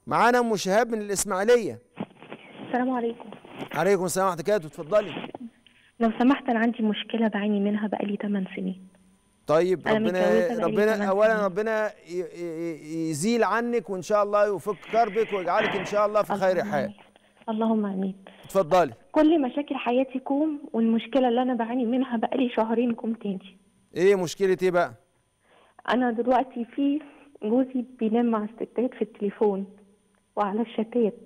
معانا ام شهاب من الاسماعيليه. السلام عليكم. عليكم السلام ورحمه الله وبركاته، اتفضلي. لو سمحت، انا عندي مشكله بعاني منها بقالي 8 سنين. طيب انا متجوزه بقالي 8 اولا سنين. ربنا يزيل عنك وان شاء الله يفك كربك ويجعلك ان شاء الله في خير اللهم حال. امين. اللهم امين. اتفضلي. كل مشاكل حياتي كوم، والمشكله اللي انا بعاني منها بقالي شهرين كوم تاني. ايه مشكله ايه بقى؟ انا دلوقتي في جوزي بينام مع الستات في التليفون وعلى الشتات.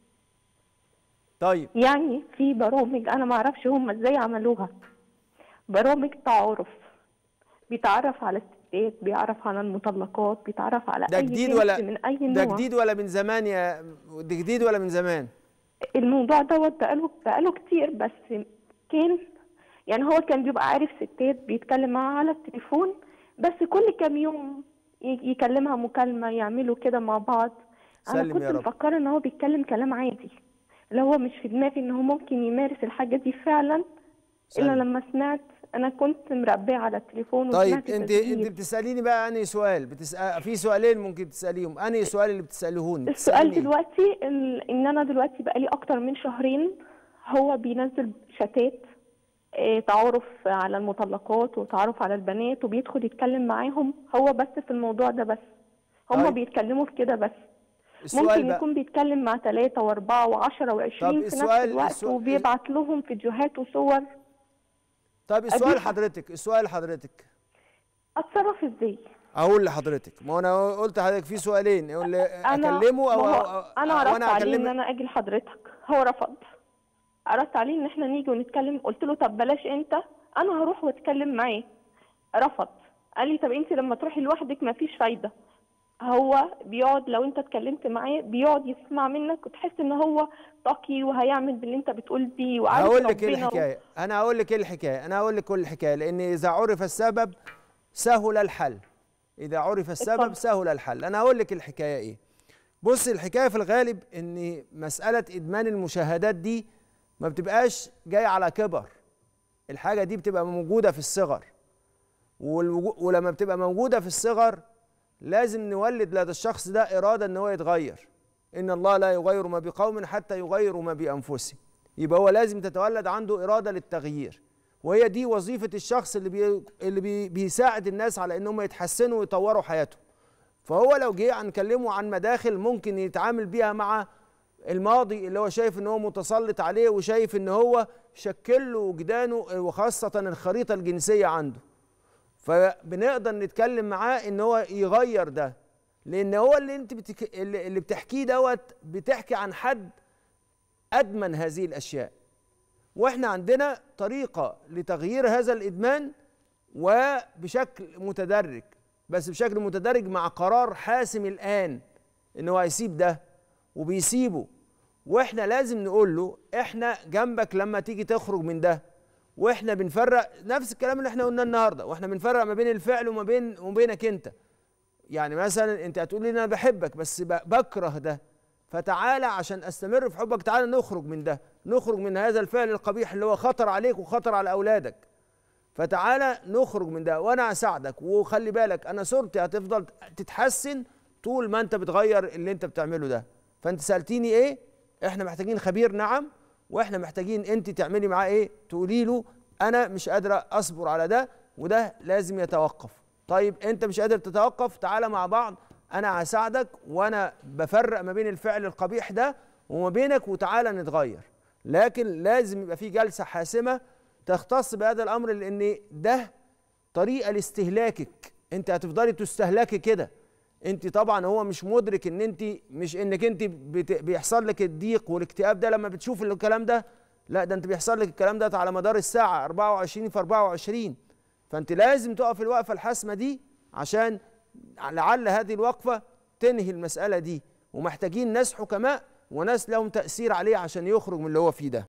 طيب يعني في برامج انا ما اعرفش هم ازاي عملوها، برامج تعارف، بيتعرف على الستات، بيعرف على المطلقات، بيتعرف على ده اي جديد بنت ولا من اي ده نوع. جديد ولا من زمان ده جديد ولا من زمان؟ الموضوع دوت بقاله كتير، بس كان يعني هو كان بيبقى عارف ستات بيتكلم معاها على التليفون، بس كل كام يوم يكلمها مكالمة، يعملوا كده مع بعض. انا سلم كنت يا رب. مفكرة ان هو بيتكلم كلام عادي، اللي هو مش في دماغي ان هو ممكن يمارس الحاجة دي فعلا. الا سلم. لما سمعت، انا كنت مربية على التليفون طيب وسمعت انت تسجيل. بتساليني بقى انهي سؤال؟ في سؤالين ممكن تساليهم، انهي سؤال اللي بتساليهوني؟ السؤال بتساليني ايه؟ دلوقتي ان انا دلوقتي بقالي اكتر من شهرين هو بينزل شتات، تعارف على المطلقات وتعارف على البنات، وبيدخل يتكلم معاهم هو بس في الموضوع ده بس. هم طيب بيتكلموا في كده بس. السؤال ممكن بقى. يكون بيتكلم مع 3 و4 و10 طب و20 في نفس الوقت، وبيبعت لهم فيديوهات وصور. طب السؤال قبيحة. حضرتك، السؤال لحضرتك. اتصرف ازاي؟ اقول لحضرتك، ما هو انا قلت لحضرتك في سؤالين، يقول لي انا اكلمه ما هو انا او عرضت انا عليه ان اكلمك. انا اجي لحضرتك، هو رفض. عرضت عليه ان احنا نيجي ونتكلم، قلت له طب بلاش انت، انا هروح واتكلم معاه. رفض. قال لي طب انت لما تروحي لوحدك مفيش فايده. هو بيقعد، لو انت اتكلمت معاه بيقعد يسمع منك وتحس ان هو تقي وهيعمل باللي انت بتقول بيه وعارف هقول لك ايه ربنا الحكايه، انا هقول لك ايه الحكايه، انا هقول لك كل الحكايه، لان اذا عرف السبب سهل الحل. اذا عرف السبب اتفضل. سهل الحل. انا هقول لك الحكايه ايه. بص، الحكايه في الغالب ان مساله ادمان المشاهدات دي ما بتبقاش جايه على كبر. الحاجه دي بتبقى موجوده في الصغر، ولما بتبقى موجوده في الصغر لازم نولد لدى الشخص ده اراده ان هو يتغير. ان الله لا يغير ما بقوم حتى يغيروا ما بانفسهم. يبقى هو لازم تتولد عنده اراده للتغيير، وهي دي وظيفه الشخص اللي بيساعد الناس على انهم يتحسنوا ويطوروا حياتهم. فهو لو جه هنكلمه عن مداخل ممكن يتعامل بيها مع الماضي اللي هو شايف ان هو متسلط عليه، وشايف ان هو شكل له وجدانه، وخاصه الخريطه الجنسيه عنده. فبنقدر نتكلم معاه ان هو يغير ده، لان هو اللي انت اللي بتحكيه دوت بتحكي عن حد ادمن هذه الاشياء. واحنا عندنا طريقه لتغيير هذا الادمان، وبشكل متدرج، بس بشكل متدرج مع قرار حاسم الان ان هو هيسيب ده وبيسيبه. واحنا لازم نقول له احنا جنبك لما تيجي تخرج من ده. واحنا بنفرق نفس الكلام اللي احنا قلناه النهارده، واحنا بنفرق ما بين الفعل وبينك انت. يعني مثلا انت هتقول لي انا بحبك بس بكره ده، فتعالى عشان استمر في حبك، تعالى نخرج من ده، نخرج من هذا الفعل القبيح اللي هو خطر عليك وخطر على اولادك. فتعالى نخرج من ده وانا اساعدك، وخلي بالك انا صورتي هتفضل تتحسن طول ما انت بتغير اللي انت بتعمله ده. فانت سالتيني ايه؟ احنا محتاجين خبير، نعم. واحنا محتاجين انت تعملي معاه ايه؟ تقولي له انا مش قادره اصبر على ده وده لازم يتوقف. طيب انت مش قادر تتوقف، تعالى مع بعض انا هساعدك، وانا بفرق ما بين الفعل القبيح ده وما بينك، وتعالى نتغير. لكن لازم يبقى في جلسه حاسمه تختص بهذا الامر، لان ده طريقه لاستهلاكك. انت هتفضلي تستهلكي كده. انت طبعا هو مش مدرك ان انت مش انك انت بيحصل لك الضيق والاكتئاب ده لما بتشوف الكلام ده. لا، ده انت بيحصل لك الكلام ده على مدار الساعه 24 في 24. فانت لازم تقف الوقفه الحاسمه دي، عشان لعل هذه الوقفه تنهي المساله دي. ومحتاجين ناس حكماء وناس لهم تاثير عليه عشان يخرج من اللي هو فيه ده.